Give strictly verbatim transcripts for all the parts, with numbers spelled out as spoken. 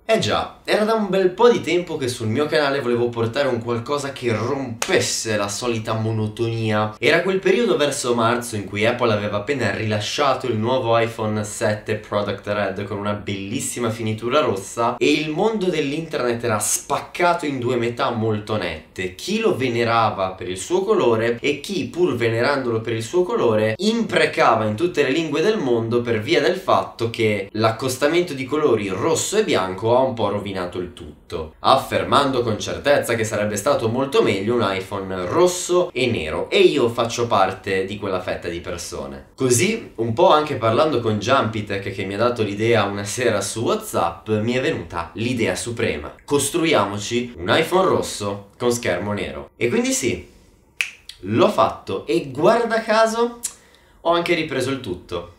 Eh già, era da un bel po' di tempo che sul mio canale volevo portare un qualcosa che rompesse la solita monotonia. Era quel periodo verso marzo in cui Apple aveva appena rilasciato il nuovo iPhone sette Product Red con una bellissima finitura rossa e il mondo dell'internet era spaccato in due metà molto nette. Chi lo venerava per il suo colore e chi, pur venerandolo per il suo colore, imprecava in tutte le lingue del mondo per via del fatto che l'accostamento di colori rosso e bianco ha un po' rovinato il tutto, affermando con certezza che sarebbe stato molto meglio un iPhone rosso e nero, e io faccio parte di quella fetta di persone. Così, un po' anche parlando con Jumpitech, che mi ha dato l'idea una sera su WhatsApp, mi è venuta l'idea suprema: costruiamoci un iPhone rosso con schermo nero. E quindi sì, l'ho fatto e guarda caso ho anche ripreso il tutto.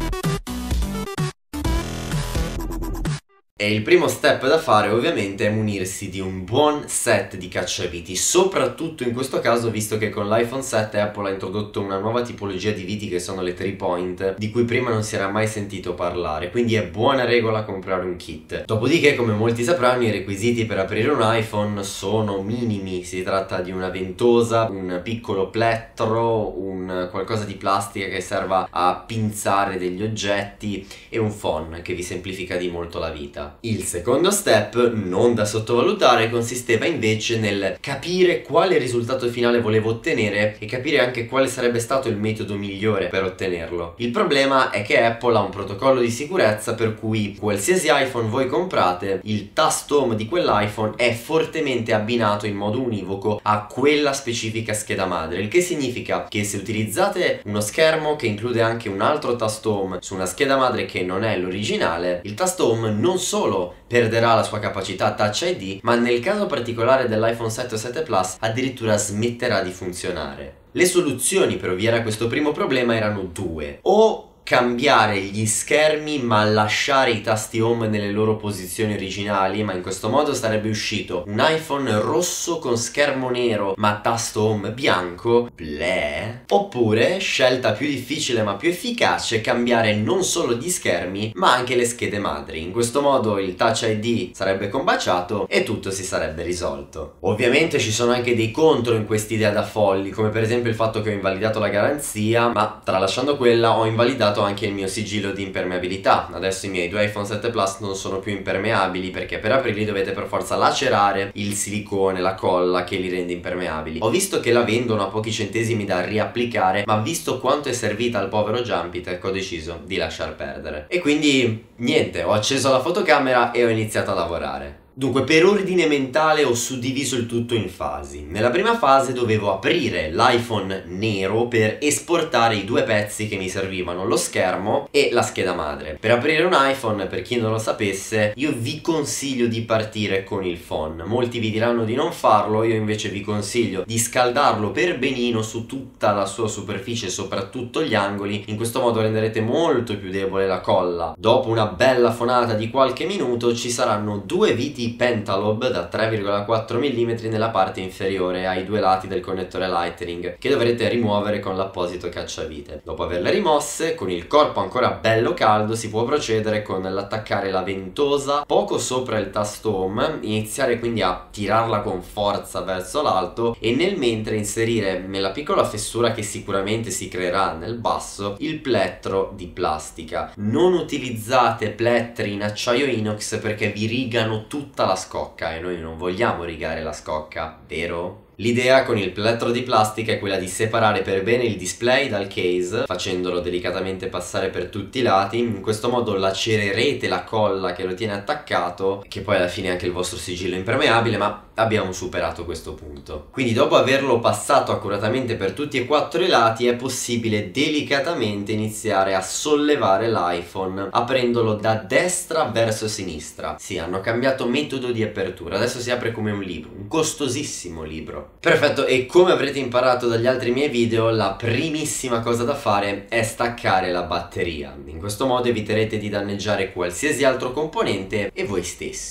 E il primo step da fare ovviamente è munirsi di un buon set di cacciaviti, soprattutto in questo caso visto che con l'iPhone sette Apple ha introdotto una nuova tipologia di viti che sono le three point, di cui prima non si era mai sentito parlare, quindi è buona regola comprare un kit. Dopodiché, come molti sapranno, i requisiti per aprire un iPhone sono minimi: si tratta di una ventosa, un piccolo plettro, un qualcosa di plastica che serva a pinzare degli oggetti e un phon che vi semplifica di molto la vita. Il secondo step, non da sottovalutare, consisteva invece nel capire quale risultato finale volevo ottenere e capire anche quale sarebbe stato il metodo migliore per ottenerlo. Il problema è che Apple ha un protocollo di sicurezza per cui qualsiasi iPhone voi comprate, il tasto home di quell'iPhone è fortemente abbinato in modo univoco a quella specifica scheda madre, il che significa che se utilizzate uno schermo che include anche un altro tasto home su una scheda madre che non è l'originale, il tasto home non solo solo perderà la sua capacità Touch I D, ma nel caso particolare dell'iPhone sette o sette Plus addirittura smetterà di funzionare. Le soluzioni per ovviare a questo primo problema erano due: o cambiare gli schermi ma lasciare i tasti home nelle loro posizioni originali, ma in questo modo sarebbe uscito un iPhone rosso con schermo nero ma tasto home bianco, bleh. Oppure, scelta più difficile ma più efficace, cambiare non solo gli schermi ma anche le schede madri. In questo modo il Touch I D sarebbe combaciato e tutto si sarebbe risolto. Ovviamente ci sono anche dei contro in quest'idea da folli, come per esempio il fatto che ho invalidato la garanzia, ma tralasciando quella ho invalidato anche il mio sigillo di impermeabilità. Adesso i miei due iPhone sette Plus non sono più impermeabili perché per aprirli dovete per forza lacerare il silicone, la colla che li rende impermeabili. Ho visto che la vendono a pochi centesimi da riapplicare, ma visto quanto è servita al povero Jumpitech ho deciso di lasciar perdere. E quindi niente, ho acceso la fotocamera e ho iniziato a lavorare. Dunque, per ordine mentale ho suddiviso il tutto in fasi. Nella prima fase dovevo aprire l'iPhone nero per esportare i due pezzi che mi servivano, lo schermo e la scheda madre. Per aprire un iPhone, per chi non lo sapesse, io vi consiglio di partire con il phon. Molti vi diranno di non farlo, io invece vi consiglio di scaldarlo per benino su tutta la sua superficie, soprattutto gli angoli. In questo modo renderete molto più debole la colla. Dopo una bella fonata di qualche minuto ci saranno due viti Pentalob da tre virgola quattro millimetri nella parte inferiore ai due lati del connettore Lightning, che dovrete rimuovere con l'apposito cacciavite. Dopo averle rimosse, con il corpo ancora bello caldo si può procedere con l'attaccare la ventosa poco sopra il tasto home, iniziare quindi a tirarla con forza verso l'alto e nel mentre inserire nella piccola fessura che sicuramente si creerà nel basso il plettro di plastica. Non utilizzate plettri in acciaio inox perché vi rigano tutta la scocca e noi non vogliamo rigare la scocca, vero? L'idea con il plettro di plastica è quella di separare per bene il display dal case, facendolo delicatamente passare per tutti i lati. In questo modo lacererete la colla che lo tiene attaccato, che poi alla fine è anche il vostro sigillo impermeabile, ma abbiamo superato questo punto. Quindi dopo averlo passato accuratamente per tutti e quattro i lati è possibile delicatamente iniziare a sollevare l'iPhone aprendolo da destra verso sinistra. Sì, hanno cambiato metodo di apertura, adesso si apre come un libro, un costosissimo libro. Perfetto, e come avrete imparato dagli altri miei video, la primissima cosa da fare è staccare la batteria. In questo modo eviterete di danneggiare qualsiasi altro componente e voi stessi.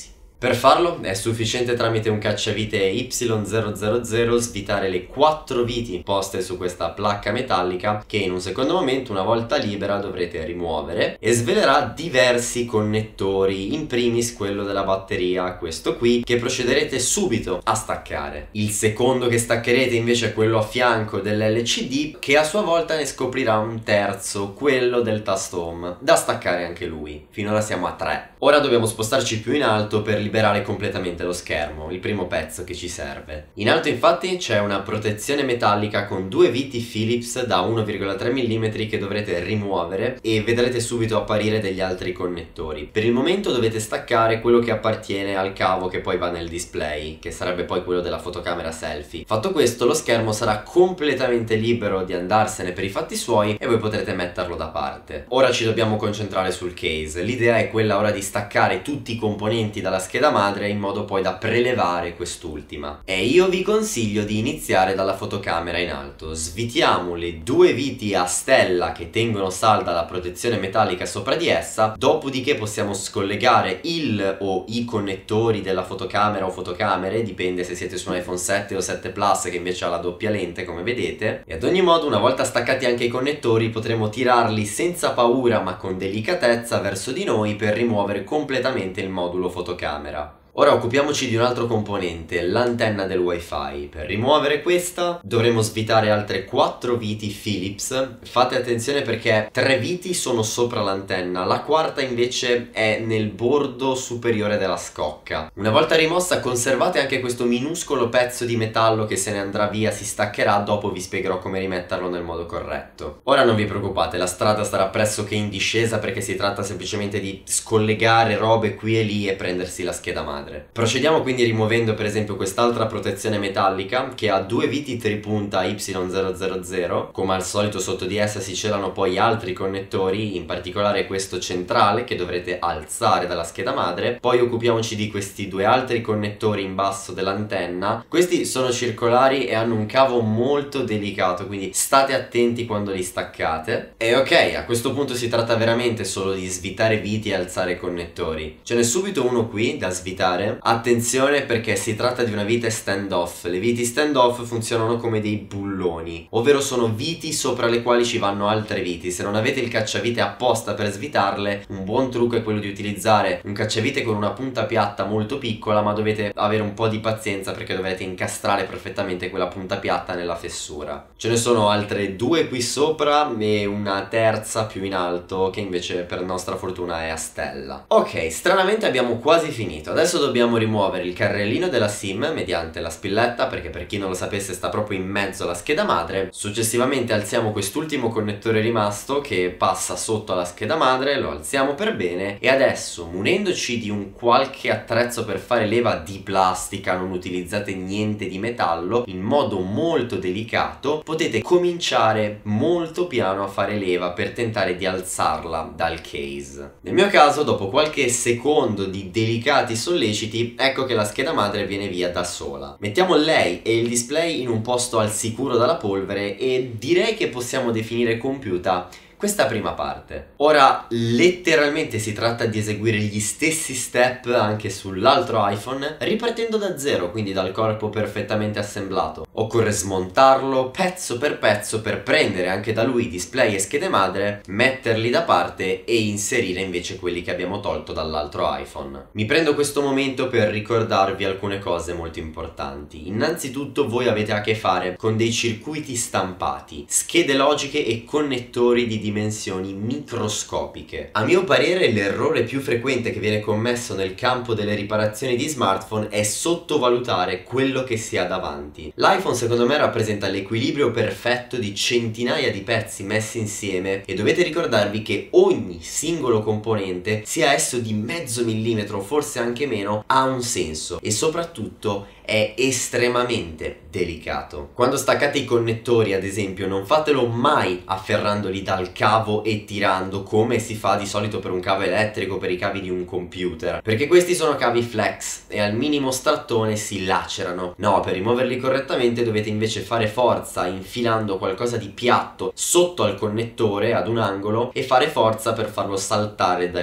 Per farlo è sufficiente tramite un cacciavite Y zero zero zero svitare le quattro viti poste su questa placca metallica che in un secondo momento, una volta libera, dovrete rimuovere e svelerà diversi connettori, in primis quello della batteria, questo qui, che procederete subito a staccare. Il secondo che staccherete invece è quello a fianco dell'L C D, che a sua volta ne scoprirà un terzo, quello del tasto home, da staccare anche lui. Finora siamo a tre. Ora dobbiamo spostarci più in alto per liberare completamente lo schermo, il primo pezzo che ci serve. In alto infatti c'è una protezione metallica con due viti Phillips da uno virgola tre millimetri che dovrete rimuovere e vedrete subito apparire degli altri connettori. Per il momento dovete staccare quello che appartiene al cavo che poi va nel display, che sarebbe poi quello della fotocamera selfie. Fatto questo, lo schermo sarà completamente libero di andarsene per i fatti suoi e voi potrete metterlo da parte. Ora ci dobbiamo concentrare sul case. L'idea è quella ora di staccare tutti i componenti dalla scheda madre in modo poi da prelevare quest'ultima. E io vi consiglio di iniziare dalla fotocamera in alto. Svitiamo le due viti a stella che tengono salda la protezione metallica sopra di essa, dopodiché possiamo scollegare il o i connettori della fotocamera o fotocamere, dipende se siete su un iPhone sette o sette Plus che invece ha la doppia lente come vedete, e ad ogni modo una volta staccati anche i connettori potremo tirarli senza paura ma con delicatezza verso di noi per rimuovere completamente il modulo fotocamera. Ora occupiamoci di un altro componente, l'antenna del wifi. Per rimuovere questa dovremo svitare altre quattro viti Phillips. Fate attenzione perché tre viti sono sopra l'antenna, la quarta invece è nel bordo superiore della scocca. Una volta rimossa conservate anche questo minuscolo pezzo di metallo che se ne andrà via, si staccherà, dopo vi spiegherò come rimetterlo nel modo corretto. Ora non vi preoccupate, la strada sarà pressoché in discesa perché si tratta semplicemente di scollegare robe qui e lì e prendersi la scheda madre. Procediamo quindi rimuovendo per esempio quest'altra protezione metallica che ha due viti tripunta Y zero zero zero. Come al solito sotto di essa si celano poi altri connettori, in particolare questo centrale che dovrete alzare dalla scheda madre. Poi occupiamoci di questi due altri connettori in basso dell'antenna. Questi sono circolari e hanno un cavo molto delicato, quindi state attenti quando li staccate. E ok, a questo punto si tratta veramente solo di svitare viti e alzare i connettori. Ce n'è subito uno qui da svitare. Attenzione perché si tratta di una vite stand off. Le viti stand off funzionano come dei bulloni, ovvero sono viti sopra le quali ci vanno altre viti. Se non avete il cacciavite apposta per svitarle, un buon trucco è quello di utilizzare un cacciavite con una punta piatta molto piccola, ma dovete avere un po' di pazienza perché dovrete incastrare perfettamente quella punta piatta nella fessura. Ce ne sono altre due qui sopra e una terza più in alto che invece per nostra fortuna è a stella. Ok, stranamente abbiamo quasi finito. Adesso dobbiamo rimuovere il carrellino della SIM mediante la spilletta, perché per chi non lo sapesse sta proprio in mezzo alla scheda madre. Successivamente alziamo quest'ultimo connettore rimasto che passa sotto alla scheda madre, lo alziamo per bene e adesso, munendoci di un qualche attrezzo per fare leva di plastica, non utilizzate niente di metallo, in modo molto delicato potete cominciare molto piano a fare leva per tentare di alzarla dal case. Nel mio caso, dopo qualche secondo di delicati solleciti, ecco che la scheda madre viene via da sola. Mettiamo lei e il display in un posto al sicuro dalla polvere e direi che possiamo definire compiuta questa prima parte. Ora letteralmente si tratta di eseguire gli stessi step anche sull'altro iPhone ripartendo da zero, quindi dal corpo perfettamente assemblato. Occorre smontarlo pezzo per pezzo per prendere anche da lui display e schede madre, metterli da parte e inserire invece quelli che abbiamo tolto dall'altro iPhone. Mi prendo questo momento per ricordarvi alcune cose molto importanti. Innanzitutto voi avete a che fare con dei circuiti stampati, schede logiche e connettori di dimensioni microscopiche. A mio parere l'errore più frequente che viene commesso nel campo delle riparazioni di smartphone è sottovalutare quello che si ha davanti. L'iPhone secondo me rappresenta l'equilibrio perfetto di centinaia di pezzi messi insieme e dovete ricordarvi che ogni singolo componente, sia esso di mezzo millimetro o forse anche meno, ha un senso e soprattutto è estremamente delicato. Quando staccate i connettori ad esempio non fatelo mai afferrandoli dal cavo e tirando come si fa di solito per un cavo elettrico, per i cavi di un computer, perché questi sono cavi flex e al minimo strattone si lacerano. No, per rimuoverli correttamente dovete invece fare forza infilando qualcosa di piatto sotto al connettore ad un angolo e fare forza per farlo saltare da lì.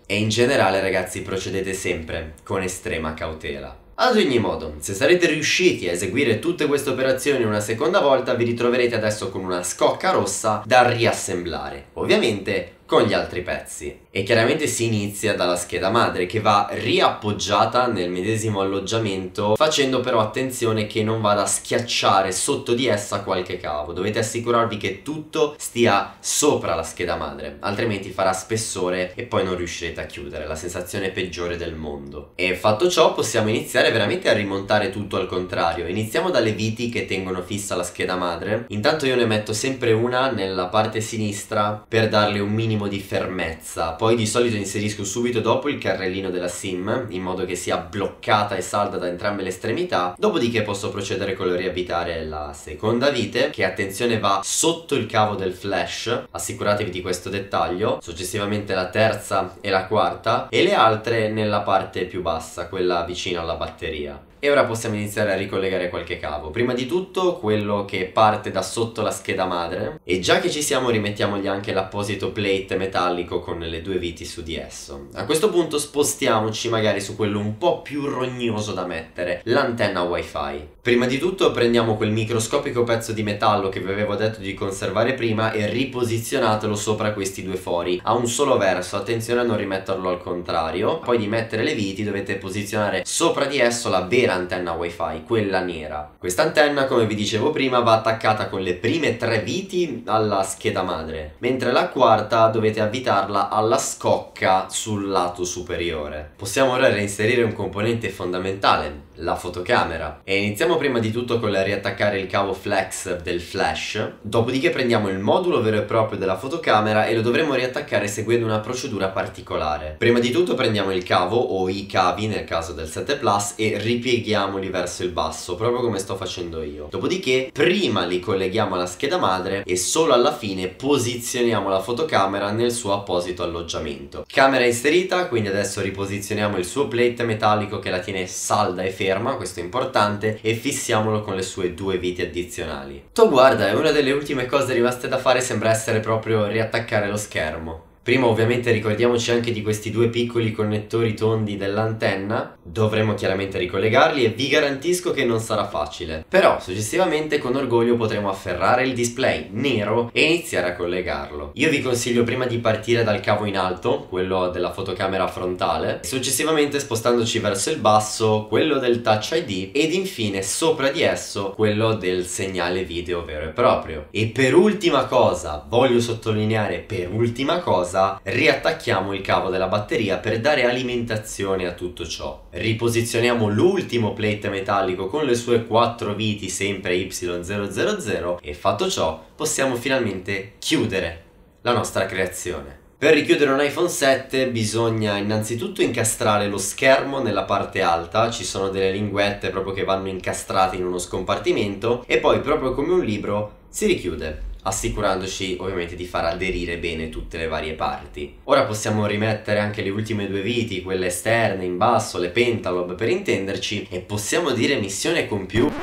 E in generale ragazzi procedete sempre con estrema cautela. Ad ogni modo, se sarete riusciti a eseguire tutte queste operazioni una seconda volta, vi ritroverete adesso con una scocca rossa da riassemblare, ovviamente con gli altri pezzi. E chiaramente si inizia dalla scheda madre, che va riappoggiata nel medesimo alloggiamento, facendo però attenzione che non vada a schiacciare sotto di essa qualche cavo. Dovete assicurarvi che tutto stia sopra la scheda madre, altrimenti farà spessore e poi non riuscirete a chiudere, la sensazione peggiore del mondo. E fatto ciò possiamo iniziare veramente a rimontare tutto al contrario. Iniziamo dalle viti che tengono fissa la scheda madre. Intanto io ne metto sempre una nella parte sinistra per darle un minimo di fermezza. Poi di solito inserisco subito dopo il carrellino della SIM in modo che sia bloccata e salda da entrambe le estremità. Dopodiché posso procedere con il riavvitare la seconda vite, che attenzione va sotto il cavo del flash, assicuratevi di questo dettaglio. Successivamente la terza e la quarta, e le altre nella parte più bassa, quella vicina alla batteria. E ora possiamo iniziare a ricollegare qualche cavo. Prima di tutto quello che parte da sotto la scheda madre, e già che ci siamo rimettiamogli anche l'apposito plate metallico con le due viti su di esso. A questo punto spostiamoci magari su quello un po' più rognoso da mettere, l'antenna wifi. Prima di tutto prendiamo quel microscopico pezzo di metallo che vi avevo detto di conservare prima e riposizionatelo sopra questi due fori a un solo verso, attenzione a non rimetterlo al contrario. Poi di mettere le viti dovete posizionare sopra di esso la vera antenna wifi, quella nera. Questa antenna, come vi dicevo prima, va attaccata con le prime tre viti alla scheda madre, mentre la quarta dovete avvitarla alla scocca sul lato superiore. Possiamo ora reinserire un componente fondamentale, la fotocamera, e iniziamo prima di tutto con riattaccare il cavo flex del flash. Dopodiché prendiamo il modulo vero e proprio della fotocamera e lo dovremo riattaccare seguendo una procedura particolare. Prima di tutto prendiamo il cavo o i cavi nel caso del sette plus e ripieghiamoli verso il basso, proprio come sto facendo io. Dopodiché prima li colleghiamo alla scheda madre e solo alla fine posizioniamo la fotocamera nel suo apposito alloggiamento. Camera inserita, quindi adesso riposizioniamo il suo plate metallico che la tiene salda e ferma, questo è importante, e fissiamolo con le sue due viti addizionali. To guarda, è una delle ultime cose rimaste da fare, sembra essere proprio riattaccare lo schermo. Prima ovviamente ricordiamoci anche di questi due piccoli connettori tondi dell'antenna, dovremo chiaramente ricollegarli e vi garantisco che non sarà facile. Però successivamente con orgoglio potremo afferrare il display nero e iniziare a collegarlo. Io vi consiglio prima di partire dal cavo in alto, quello della fotocamera frontale, successivamente spostandoci verso il basso, quello del Touch I D, ed infine sopra di esso quello del segnale video vero e proprio. E per ultima cosa, voglio sottolineare per ultima cosa, riattacchiamo il cavo della batteria per dare alimentazione a tutto ciò. Riposizioniamo l'ultimo plate metallico con le sue quattro viti sempre Y zero zero zero e fatto ciò possiamo finalmente chiudere la nostra creazione. Per richiudere un iPhone sette bisogna innanzitutto incastrare lo schermo nella parte alta, ci sono delle linguette proprio che vanno incastrate in uno scompartimento e poi proprio come un libro si richiude, assicurandoci ovviamente di far aderire bene tutte le varie parti. Ora possiamo rimettere anche le ultime due viti, quelle esterne in basso, le pentalobe per intenderci, e possiamo dire missione compiuta.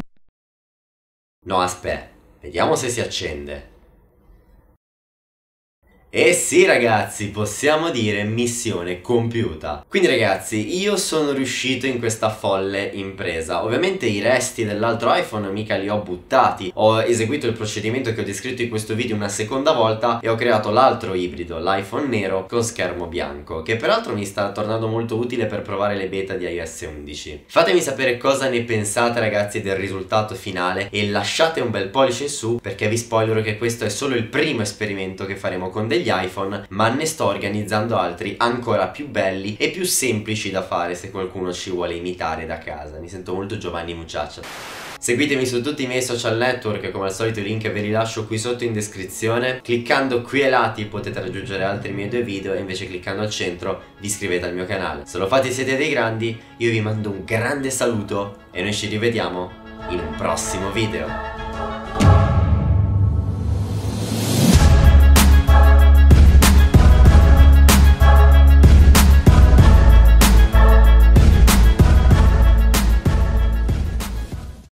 No, aspetta, vediamo se si accende. E sì ragazzi, possiamo dire missione compiuta. Quindi ragazzi, io sono riuscito in questa folle impresa. Ovviamente i resti dell'altro iPhone mica li ho buttati. Ho eseguito il procedimento che ho descritto in questo video una seconda volta e ho creato l'altro ibrido, l'iPhone nero con schermo bianco, che peraltro mi sta tornando molto utile per provare le beta di iOS undici. Fatemi sapere cosa ne pensate ragazzi del risultato finale e lasciate un bel pollice in su, perché vi spoilerò che questo è solo il primo esperimento che faremo con degli iPhone, ma ne sto organizzando altri ancora più belli e più semplici da fare se qualcuno ci vuole imitare da casa. Mi sento molto Giovanni Mucciaccia. Seguitemi su tutti i miei social network, come al solito i link ve li lascio qui sotto in descrizione. Cliccando qui ai lati potete raggiungere altri miei due video e invece cliccando al centro vi iscrivete al mio canale. Se lo fate siete dei grandi, io vi mando un grande saluto e noi ci rivediamo in un prossimo video.